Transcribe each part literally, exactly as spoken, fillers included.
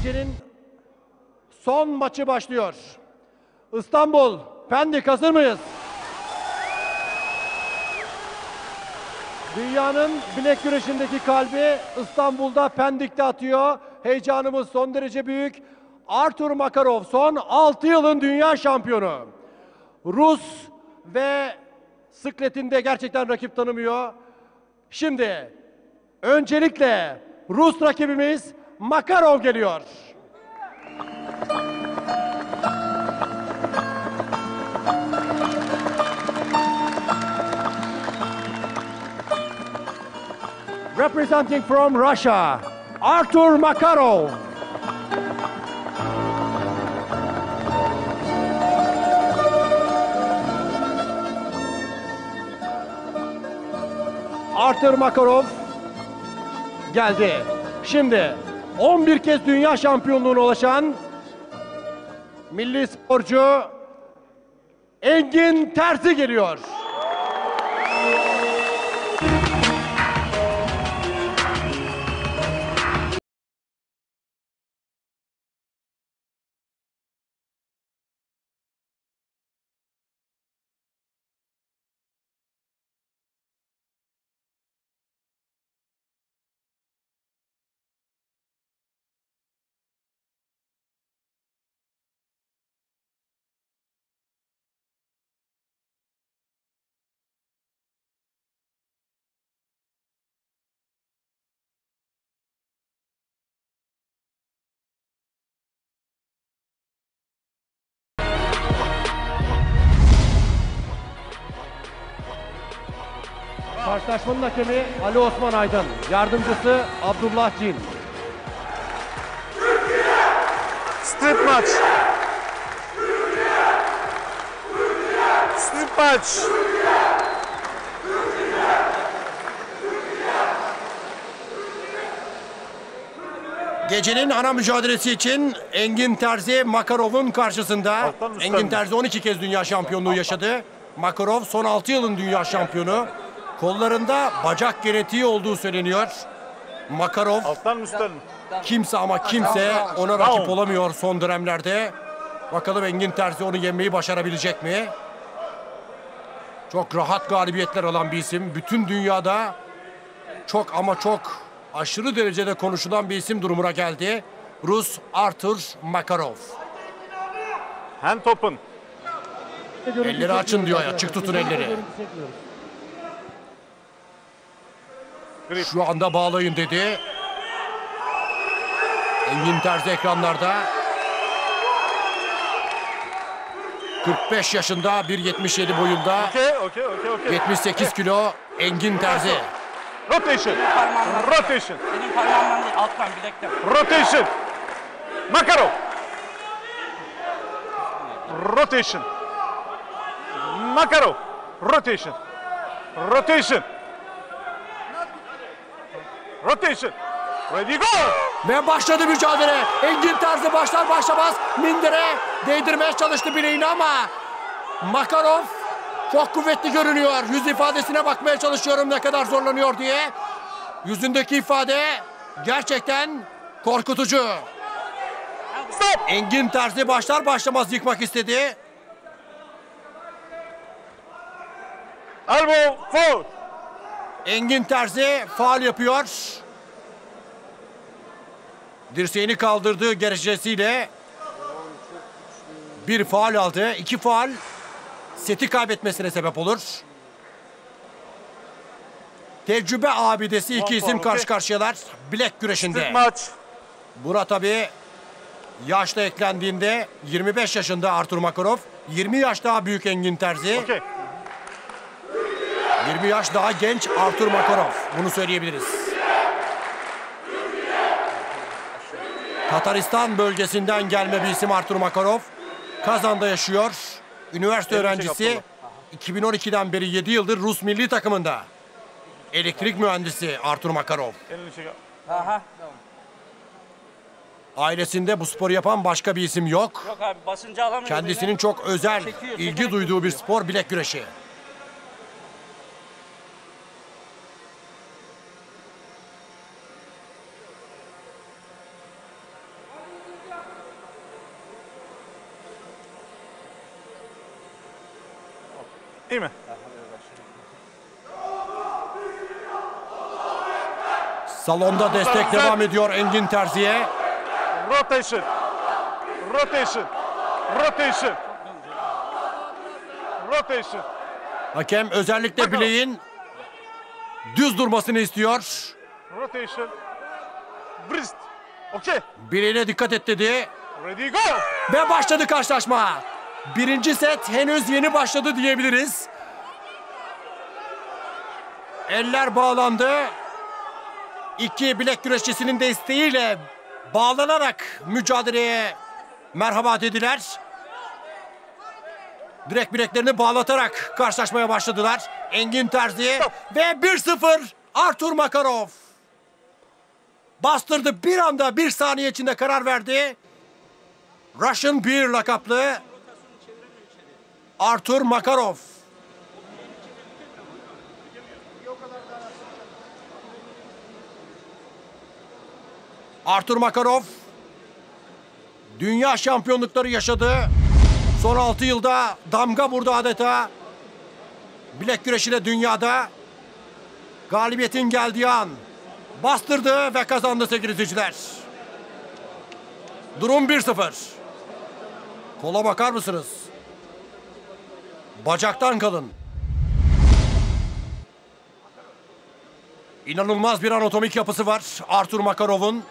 Gecenin son maçı başlıyor. İstanbul, Pendik hazır mıyız? Dünyanın bilek güreşindeki kalbi İstanbul'da, Pendik'te atıyor. Heyecanımız son derece büyük. Artur Makarov son altı yılın dünya şampiyonu. Rus ve sıkletinde gerçekten rakip tanımıyor. Şimdi öncelikle Rus rakibimiz Makarov geliyor. Representing from Russia, Artur Makarov. Artur Makarov geldi. Şimdi on bir kez dünya şampiyonluğuna ulaşan milli sporcu Engin Terzi geliyor. Karşılaşmanın hakemi Ali Osman Aydın, yardımcısı Abdullah Cin. Strip maç. Strip maç. Gecenin ana mücadelesi için Engin Terzi Makarov'un karşısında. Engin Terzi on iki kez dünya şampiyonluğu yaşadı. Makarov son altı yılın dünya şampiyonu. Kollarında bacak genetiği olduğu söyleniyor. Makarov kimse ama kimse ona rakip olamıyor son dönemlerde. Bakalım Engin Terzi onu yenmeyi başarabilecek mi? Çok rahat galibiyetler alan bir isim. Bütün dünyada çok ama çok aşırı derecede konuşulan bir isim durumuna geldi. Rus Artur Makarov. Hand open. Elleri açın diyor, açık tutun elleri. Şu anda bağlayın dedi. Engin Terzi ekranlarda. kırk beş yaşında, bir yetmiş yedi boyunda. Okay, okay, okay, okay. yetmiş sekiz kilo Engin Terzi. Rotation. Rotation. Benim parmağımdan değil, alttan bilekten. Rotation. Makarov. Rotation. Makarov. Rotation. Rotation. Rotation. Ready go. Ve başladı mücadele. Engin Terzi başlar başlamaz mindere değdirmeye çalıştı bileğini ama Makarov çok kuvvetli görünüyor. Yüz ifadesine bakmaya çalışıyorum ne kadar zorlanıyor diye. Yüzündeki ifade gerçekten korkutucu. Stop. Engin Terzi başlar başlamaz yıkmak istedi. Elbow four. Engin Terzi faul yapıyor. Dirseğini kaldırdığı gerekçesiyle bir faul aldı. İki faul seti kaybetmesine sebep olur. Tecrübe abidesi iki isim karşı karşıyalar bilek güreşinde. Maç. Buna tabii yaşla eklendiğinde yirmi beş yaşında Artur Makarov, yirmi yaş daha büyük Engin Terzi. Okay. yirmi yaş daha genç Artur Makarov. Bunu söyleyebiliriz. Tataristan bölgesinden gelme bir isim Artur Makarov. Kazan'da yaşıyor. Üniversite öğrencisi. iki bin on ikiden beri yedi yıldır Rus milli takımında. Elektrik mühendisi Artur Makarov. Aha. Ailesinde bu sporu yapan başka bir isim yok. Yok abi, basıncı alamıyor. Kendisinin beni. çok özel, Çekiyor, ilgi çekiyor. duyduğu bir spor bilek güreşi. İyi mi? Salonda destek devam ediyor Engin Terzi'ye. Rotation. Rotation. Rotation. Rotation. Hakem özellikle bileğin düz durmasını istiyor. Rotation. Wrist. Okay. Bileğine dikkat et dedi. Ready go. Ve başladı karşılaşma. Birinci set henüz yeni başladı diyebiliriz. Eller bağlandı. İki bilek güreşçisinin desteğiyle bağlanarak mücadeleye merhaba dediler. Direkt bileklerini bağlatarak karşılaşmaya başladılar. Engin Terzi ve bir sıfır Artur Makarov. Bastırdı, bir anda bir saniye içinde karar verdi. Russian Bear lakaplı Artur Makarov. Artur Makarov dünya şampiyonlukları yaşadı. Son altı yılda damga vurdu adeta. Bilek güreşiyle dünyada. Galibiyetin geldiği an bastırdı ve kazandı sevgili izleyiciler. Durum bir sıfır. Kola bakar mısınız? Bacaktan kalın. İnanılmaz bir anatomik yapısı var Artur Makarov'un.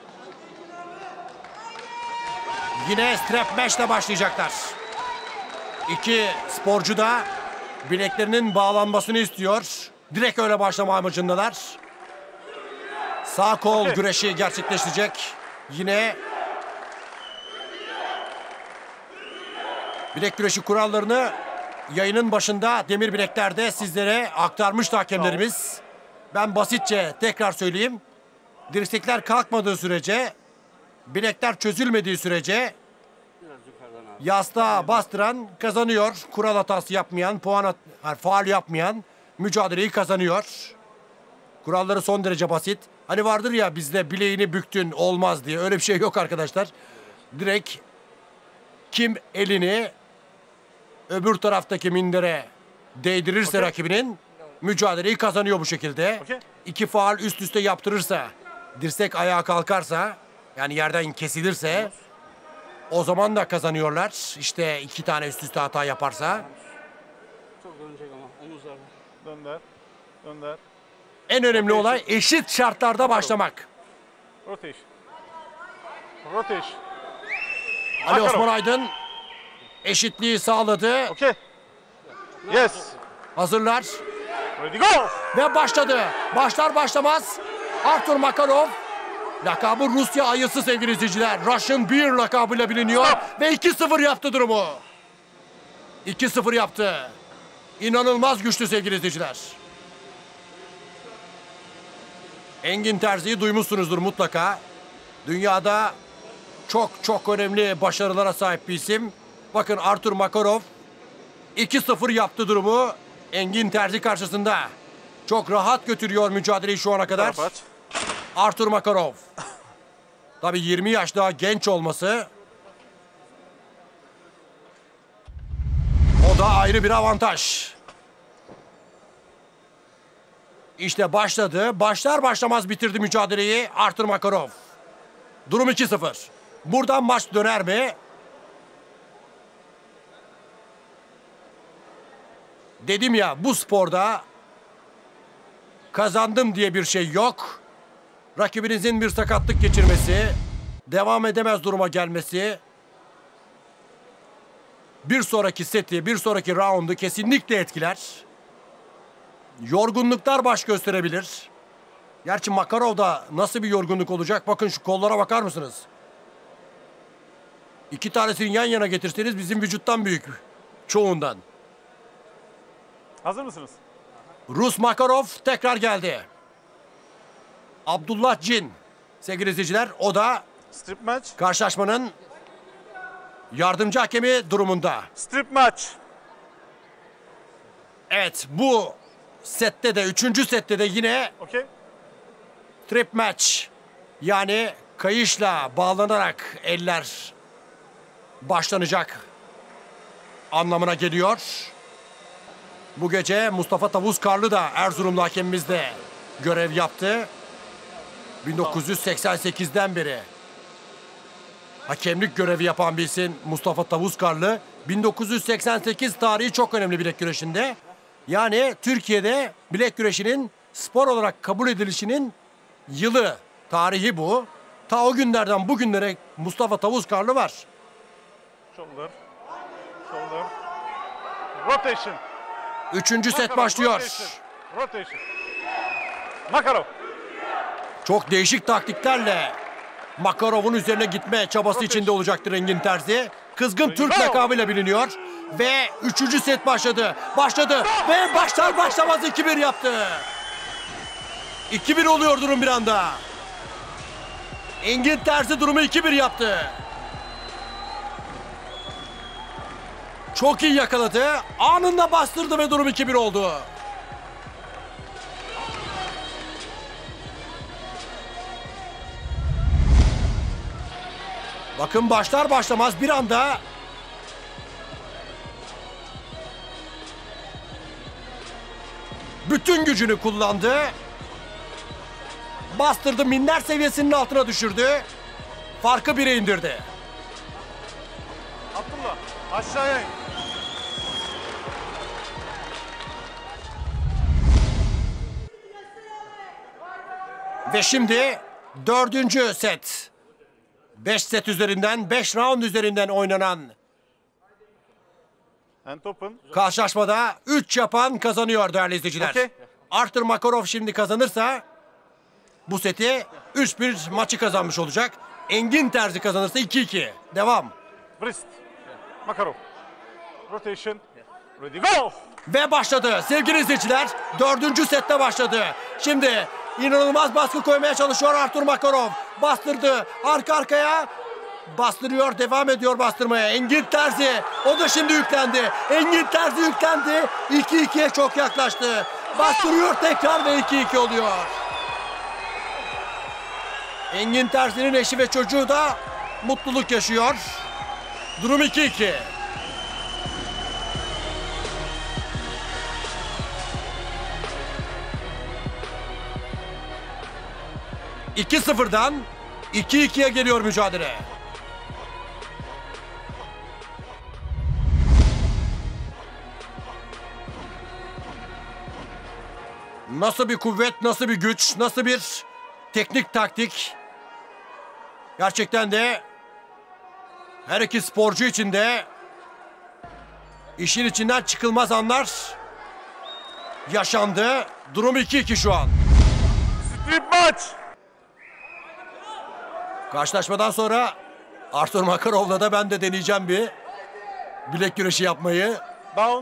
Yine strap match'le başlayacaklar. İki sporcu da bileklerinin bağlanmasını istiyor. Direkt öyle başlama amacındalar. Sağ kol okay. güreşi gerçekleşecek. Yine bilek güreşi kurallarını yayının başında demir bileklerde sizlere aktarmıştı hakemlerimiz. Ben basitçe tekrar söyleyeyim. Dirsekler kalkmadığı sürece, bilekler çözülmediği sürece yastığa bastıran kazanıyor. Kural hatası yapmayan, puan at yani faul yapmayan mücadeleyi kazanıyor. Kuralları son derece basit. Hani vardır ya bizde bileğini büktün olmaz diye, öyle bir şey yok arkadaşlar. Direkt kim elini öbür taraftaki mindere değdirirse okay. rakibinin mücadeleyi kazanıyor bu şekilde. Okay. İki faul üst üste yaptırırsa, dirsek ayağa kalkarsa, yani yerden kesilirse o zaman da kazanıyorlar. İşte iki tane üst üste hata yaparsa. Çok dönecek ama omuzlarda. Dönder. Dönder. En önemli Rotation. olay eşit şartlarda başlamak. Rotation. Rotation. Ali Osman Aydın eşitliği sağladı. Okay. Yes. Hazırlar. Ready go. Ve başladı. Başlar başlamaz Artur Makarov, lakabı Rusya ayısı sevgili izleyiciler. Russian Bear lakabıyla biliniyor. Stop. Ve iki sıfır yaptı durumu. iki sıfır yaptı. İnanılmaz güçlü sevgili izleyiciler. Engin Terzi'yi duymuşsunuzdur mutlaka. Dünyada çok çok önemli başarılara sahip bir isim. Bakın Artur Makarov iki sıfır yaptı durumu Engin Terzi karşısında. Çok rahat götürüyor mücadeleyi şu ana kadar. Artur Makarov. Tabii yirmi yaş daha genç olması o da ayrı bir avantaj. İşte başladı. Başlar başlamaz bitirdi mücadeleyi Artur Makarov. Durum iki sıfır. Buradan maç döner mi? Dedim ya, bu sporda kazandım diye bir şey yok. Rakibinizin bir sakatlık geçirmesi, devam edemez duruma gelmesi, bir sonraki seti, bir sonraki roundu kesinlikle etkiler. Yorgunluklar baş gösterebilir. Gerçi Makarov'da nasıl bir yorgunluk olacak? Bakın şu kollara bakar mısınız? İki tanesini yan yana getirseniz bizim vücuttan büyük çoğundan. Hazır mısınız? Rus Makarov tekrar geldi. Abdullah Cin sevgili izleyiciler, o da strip match. Karşılaşmanın yardımcı hakemi durumunda. Strip match. Evet, bu sette de, üçüncü sette de yine okay. strip match, yani kayışla bağlanarak eller başlanacak anlamına geliyor. Bu gece Mustafa Tavuzkarlı da Erzurumlu hakemimizde görev yaptı. bin dokuz yüz seksen sekizden beri hakemlik görevi yapan bir isim Mustafa Tavuzkarlı. bin dokuz yüz seksen sekiz tarihi çok önemli bilek güreşinde. Yani Türkiye'de bilek güreşinin spor olarak kabul edilişinin yılı, tarihi bu. Ta o günlerden bugünlere Mustafa Tavuzkarlı var. Shoulder. Shoulder. Rotation. Üçüncü set Makarov, başlıyor. Rotation. Rotation. Makarov. Çok değişik taktiklerle Makarov'un üzerine gitme çabası içinde olacaktır Engin Terzi. Kızgın Türk lakabıyla biliniyor. Ve üçüncü set başladı. Başladı ve başlar başlamaz iki bir yaptı. iki bir oluyor durum bir anda. Engin Terzi durumu iki bir yaptı. Çok iyi yakaladı. Anında bastırdı ve durum iki bir oldu. Bakın başlar başlamaz bir anda bütün gücünü kullandı. Bastırdı, minder seviyesinin altına düşürdü. Farkı bire indirdi. Abdullah. Aşağıya in. Ve şimdi dördüncü set. Beş set üzerinden, beş round üzerinden oynanan And open. karşılaşmada üç yapan kazanıyor değerli izleyiciler. Okay. Artur Makarov şimdi kazanırsa bu seti üç bir maçı kazanmış olacak. Engin Terzi kazanırsa iki iki. Devam. Wrist. Makarov. Rotation. Ready go. Ve başladı sevgili izleyiciler. Dördüncü sette başladı. Şimdi inanılmaz baskı koymaya çalışıyor Artur Makarov. Bastırdı arka arkaya. Bastırıyor, devam ediyor bastırmaya. Engin Terzi, o da şimdi yüklendi. Engin Terzi yüklendi. iki ikiye çok yaklaştı. Bastırıyor tekrar ve iki iki oluyor. Engin Terzi'nin eşi ve çocuğu da mutluluk yaşıyor. Durum iki iki. iki sıfırdan iki ikiye geliyor mücadele. Nasıl bir kuvvet, nasıl bir güç, nasıl bir teknik taktik. Gerçekten de her iki sporcu için de işin içinden çıkılmaz anlar yaşandı. Durum iki iki şu an. Strip maç. Karşılaşmadan sonra Artur Makarov'la da ben de deneyeceğim bir bilek güreşi yapmayı. Down.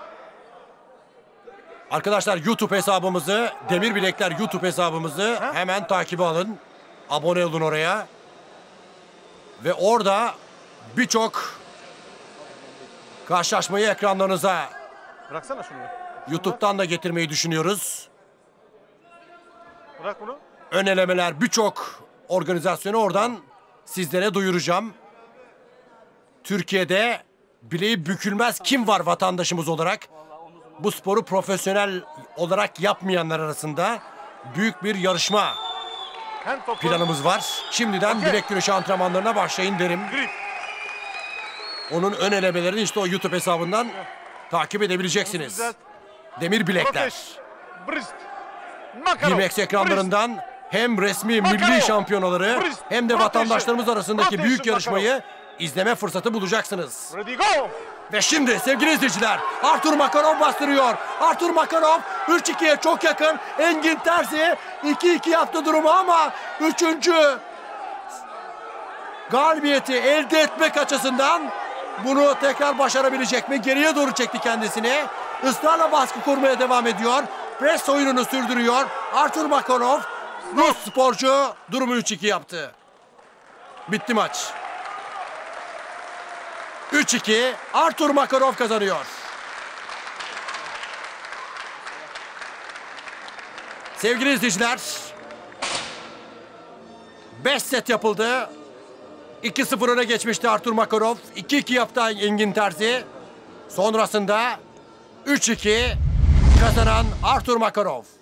Arkadaşlar YouTube hesabımızı, Demir Bilekler YouTube hesabımızı Ha? hemen takibe alın. Abone olun oraya. Ve orada birçok karşılaşmayı ekranlarınıza Bıraksana şunu. YouTube'dan da getirmeyi düşünüyoruz. Bırak bunu. Ön elemeler, birçok organizasyonu oradan sizlere duyuracağım. Türkiye'de bileği bükülmez kim var vatandaşımız olarak? Bu sporu profesyonel olarak yapmayanlar arasında büyük bir yarışma Hand open. planımız var. Şimdiden Okay. bilek güreşi antrenmanlarına başlayın derim. Grip. Onun ön elemelerini işte o YouTube hesabından takip edebileceksiniz. Güzel. Demir Bilekler. Rotation. Wrist. Makarov. Gimex ekranlarından hem resmi Makarov. milli şampiyonaları Wrist. hem de Rotation. vatandaşlarımız arasındaki Rotation büyük yarışmayı Makarov. izleme fırsatı bulacaksınız. Ready go. Ve şimdi sevgili izleyiciler Artur Makarov bastırıyor. Artur Makarov üç ikiye çok yakın. Engin Terzi iki iki yaptı durumu ama üçüncü galibiyeti elde etmek açısından bunu tekrar başarabilecek mi? Geriye doğru çekti kendisini. Israrla baskı kurmaya devam ediyor. Pres oyununu sürdürüyor. Artur Makarov Rus sporcu durumu üç iki yaptı. Bitti maç. üç iki Artur Makarov kazanıyor. Sevgili izleyiciler, beş set yapıldı. iki sıfır öne geçmişti Artur Makarov. iki iki yaptı Engin Terzi. Sonrasında üç iki kazanan Artur Makarov.